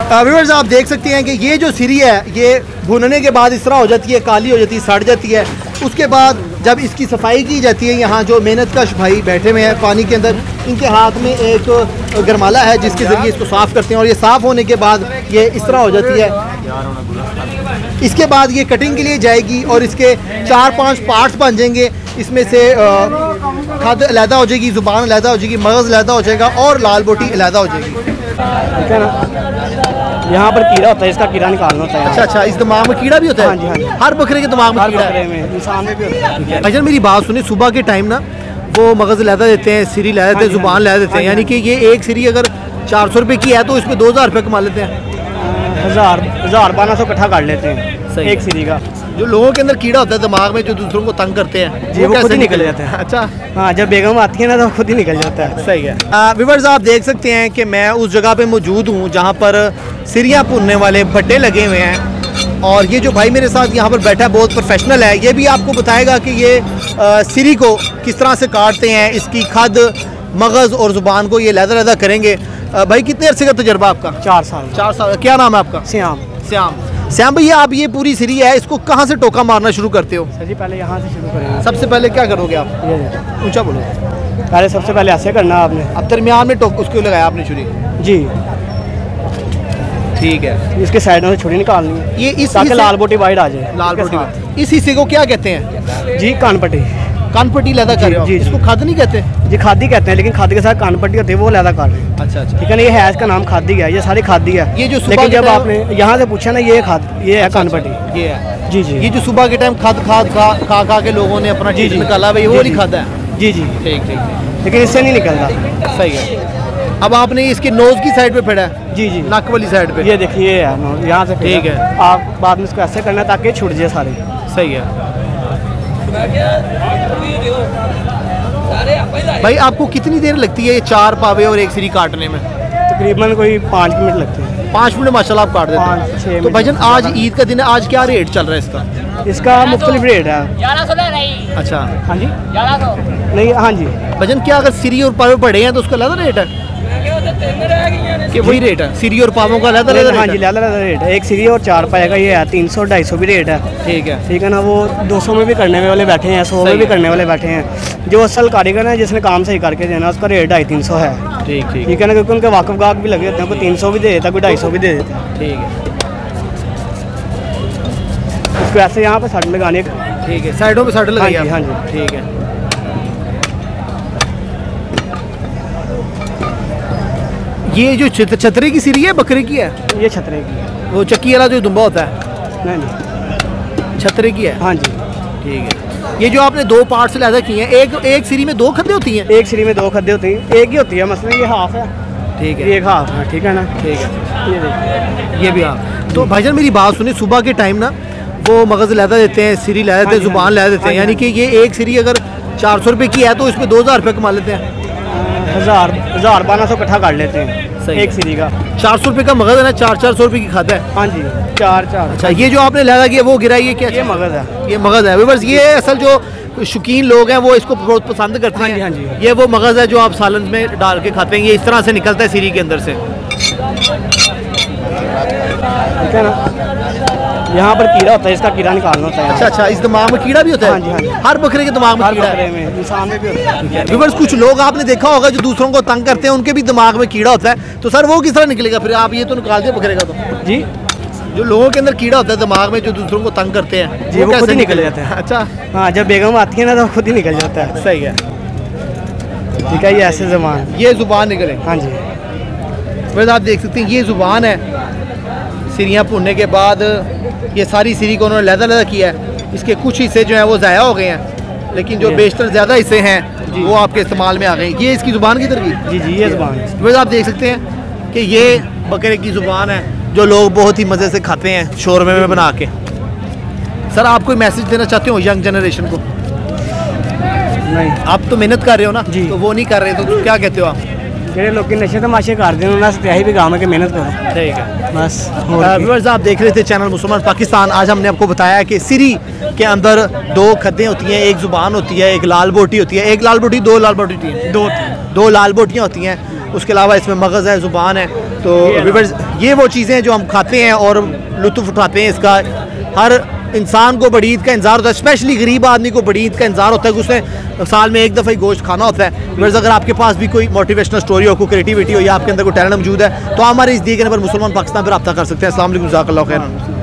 Viewers आप देख सकते हैं कि ये जो सिरी है ये भुनने के बाद इस तरह हो जाती है, काली हो जाती है, सड़ जाती है। उसके बाद जब इसकी सफाई की जाती है, यहाँ जो मेहनतकश भाई बैठे हुए हैं पानी के अंदर, इनके हाथ में एक गरमाला है जिसके ज़रिए इसको साफ़ करते हैं और ये साफ़ होने के बाद ये इस तरह हो जाती है। इसके बाद ये कटिंग के लिए जाएगी और इसके 4-5 पार्ट्स बन जाएंगे। इसमें से खाद अलहदा हो जाएगी, ज़ुबान अलहदा हो जाएगी, मगज़ अलहदा हो जाएगा और लाल बोटी अलहदा हो जाएगी। ठीक है ना, यहाँ पर कीड़ा होता है, इसका कीड़ा निकालना होता है। अच्छा, इस दिमाग में कीड़ा भी होता है? हाँ जी, हाँ जी। हर बकरे के दिमाग में कीड़ा है? इंसान में भी होता है। अच्छा, मेरी बात सुनिए, सुबह के टाइम ना वो मगज़ अलहदा देते हैं, सिरी अलहदा देते हैं, ज़ुबान अलहदा देते हैं, यानी कि ये एक सिरी अगर 400 रुपये की है तो इसमें 2000 रुपये कमा लेते हैं। 1000-1200 इकट्ठा कर लेते हैं एक सिरी का। जो लोगों के अंदर कीड़ा होता है दिमाग में, जो दूसरों को तंग करते हैं, जी वो खुद ही निकल जाते हैं। अच्छा, हाँ, जब बेगम आती है ना तो खुद ही निकल जाता है। सही है। व्यूअर्स आप देख सकते हैं कि मैं उस जगह पे मौजूद हूँ जहाँ पर सिरियाँ भुनने वाले भट्टे लगे हुए हैं और ये जो भाई मेरे साथ यहाँ पर बैठा है बहुत प्रोफेशनल है। ये भी आपको बताएगा कि ये सिरी को किस तरह से काटते हैं, इसकी खद, मगज़ और ज़ुबान को ये लहदा करेंगे। भाई कितने अरसे का तजर्बा आपका? 4 साल। 4 साल। क्या नाम है आपका? श्याम भैया, आप ये पूरी सिरी है, इसको कहाँ से टोका मारना शुरू करते हो? सर जी पहले यहाँ से शुरू करेंगे। सबसे पहले क्या करोगे आप? ऊंचा बोलो। पहले सबसे पहले ऐसे करना आपने, अब दरमियान में टोक उसको लगाया आपने छुरी? जी ठीक है। इसके साइडों से छुरी निकालनी है, ये इस ताकि लाल बोटी वाइट आ जाए। लाल बोटी। इस हिस्से को क्या कहते हैं? जी कानपट्टी। कानपट्टी लहदा कर रहे हो? इसको खाद नहीं कहते? जी खादी कहते हैं, लेकिन खादी के साथ कानपट्टी होती है, वो लहदा कर रहे हैं। अच्छा, ठीक है ना, ये है इसका नाम खादी है, ये सारी खादी है। ये जो लेकिन जब आपने यहाँ से पूछा ना, ये है कानपट्टी। ये है जी जी। ये जो सुबह के टाइम खाद खा के लोगों ने अपना चीज निकाला है, वो नहीं खाता है? जी जी ठीक, लेकिन इससे नहीं निकलता। सही है। अब आपने इसके नोज की साइड पे फेड़ा है? जी जी, नक वाली साइड पे। ये देखिए यहाँ से। ठीक है, आप बाद में इसको ऐसे करना है ताकि छुट जाए सारे। सही है। भाई आपको कितनी देर लगती है ये 4 पावे और एक सिरी काटने में? तकरीबन कोई 5 मिनट लगते हैं। 5 मिनट माशाल्लाह आप काट देते हैं। 5-6 मिनट। तो भाईजान आज ईद का दिन है, आज क्या रेट चल रहा है इसका? इसका मुख्तलिफ रेट है। 1100। अच्छा, हाँ जी, 1100 नहीं, हाँ जी। भाईजान क्या अगर सिरी और पावे बढ़े हैं तो उसका अलग रेट है कि वही रेट है? सिरी और पावों का अलग रेट? हाँ जी, अलग रेट है। एक सिरी और 4 पाए का ये है 300-250 भी रेट है। ठीक है ना, वो 200 में भी करने वाले बैठे हैं, 100 में भी करने वाले बैठे हैं। जो असल कारीगर है जिसने काम सही करके देना, उसका रेट 250-300 है। ठीक है ना, क्योंकि उनके वाकफ गाहक भी लगे होते हैं, कोई 300 भी दे देता है, कोई 250 भी दे देता है। ठीक है। उसको ऐसे यहाँ पे साइड लगाने। ठीक है, साइडों पे साइड लगाइए। हाँ जी, ठीक है। ये जो छतरे की सिरी है बकरे की है? ये छतरे की है। वो चक्की वाला जो दुम्बा होता है? नहीं, छतरे की है। हाँ जी। ठीक है। ये जो आपने 2 पार्ट से लहदा किए हैं, एक सिरी में 2 खद्दे होती हैं? एक सिरी में 2 खद्दे होती हैं, एक ही होती है। मसलन ये हाफ है। ठीक है, ये एक हाफ है। ठीक है ना, ठीक है। ये देखिए, ये भी हाफ। तो भाईजान मेरी बात सुनिए, सुबह के टाइम ना वो मगज़ लहदा देते हैं, सिरी लहदा देते हैं, ज़ुबान लहदा देते हैं, यानी कि ये एक सिरी अगर 400 रुपये की है तो इसमें 2000 रुपये कमा लेते हैं। 1000-1200 इकट्ठा कर लेते हैं एक सिरी का। 400 रुपये का मगज़ है ना, 400 रुपये की खाता है? हाँ जी, 4। अच्छा, ये जो आपने लहदा किया वो गिरा, ये क्या? ये मगज़ है। ये मगज़ है। बस ये असल जो शौकीन लोग हैं वो इसको बहुत पसंद करते हैं। हाँ जी। ये वो मगज़ है जो आप सालन में डाल के खाते हैं, ये इस तरह से निकलता है सिरी के अंदर से। ठीक है ना, यहाँ पर कीड़ा होता है, इसका कीड़ा निकालना होता है। अच्छा, इस दिमाग में कीड़ा भी होता है? हाँ जी, हाँ जी। हर बकरे के दिमाग में कीड़ा है? इंसान में भी होता है। व्यूअर्स कुछ लोग आपने देखा होगा जो दूसरों को तंग करते हैं, उनके भी दिमाग में कीड़ा होता है, तो सर वो किस तरह निकलेगा फिर? आप ये तो निकाल दिए बकरे का। तो जी, जो लोगों के अंदर कीड़ा होता है दिमाग में, जो दूसरों को तंग करते हैं, जी वो खुद ही निकल जाता है। अच्छा, हाँ, जब बेगम आती है ना तो खुद ही निकल जाता है। सही है। ठीक है, ये ऐसे ज़ुबान, ये ज़ुबान निकले। हाँ जी। वैसे आप देख सकते हैं ये ज़ुबान है। सिरियाँ भुनने के बाद ये सारी सिरी को उन्होंने लहदा किया है। इसके कुछ हिस्से जो हैं वो ज़ाया हो गए हैं, लेकिन जो बेशतर ज़्यादा हिस्से हैं वो आपके इस्तेमाल में आ गए। ये इसकी ज़ुबान की तरफ। जी, ये ज़ुबान। वैसे आप देख सकते हैं कि ये बकरे की ज़ुबान है जो लोग बहुत ही मज़े से खाते हैं शोरमे में बना के। सर आप कोई मैसेज देना चाहते हो यंग जनरेशन को? नहीं, आप तो मेहनत कर रहे हो ना जी, तो वो नहीं कर रहे, तो क्या कहते हो आप? ਜਿਹੜੇ ਲੋਕੀ ਨਸ਼ੇ ਤਮਾਸ਼ੇ ਕਰਦੇ ਨੇ ਉਹਨਾਂ ਵਾਸਤੇ ਇਹੀ ਪੈगाम है कि मेहनत करो। ठीक है, बस। व्यूअर्स आप देख रहे थे चैनल मुसलमान पाकिस्तान। आज हमने आपको बताया कि सिरी के अंदर 2 खद्दें होती हैं, एक ज़ुबान होती है, एक लाल बोटी होती है। एक लाल बोटी, 2 लाल बोटी होती है? 2 लाल बोटियाँ होती हैं। उसके अलावा इसमें मगज़ है, ज़ुबान है। तो व्यूअर्स, ये वो चीज़ें जो हम खाते हैं और लुत्फ़ उठाते हैं इसका। हर इंसान को बड़ी ईद का इंतजार होता है, स्पेशली गरीब आदमी को बड़ी ईद का इंतजार होता है कि उसने साल में एक दफ़ा ही गोश्त खाना होता है। व्यूअर्स, अगर आपके पास भी कोई मोटिवेशनल स्टोरी हो, कोई क्रिएटिविटी हो या आपके अंदर कोई टैलेंट मौजूद है तो हमारे इस दिए गए नंबर मुसलमान पाकिस्तान पर रब्ता कर सकते हैं। अस्सलाम वालेकुम, जज़ाकल्लाहु खैर।